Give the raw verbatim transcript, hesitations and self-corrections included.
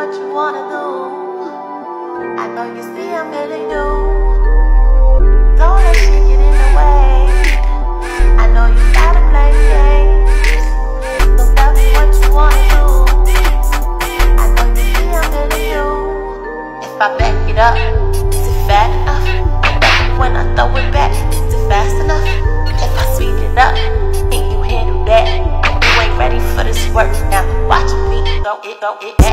what you wanna do. I know you see I'm feeling you. Don't let shit get in the way. I know you gotta play games, so tell me what you wanna do. I know you see I'm feeling you. If I back it up, is it fat enough? When I throw it back, is it fast enough? If I speed it up, can you handle that? You ain't ready for this work now. Watch me throw it, throw it back.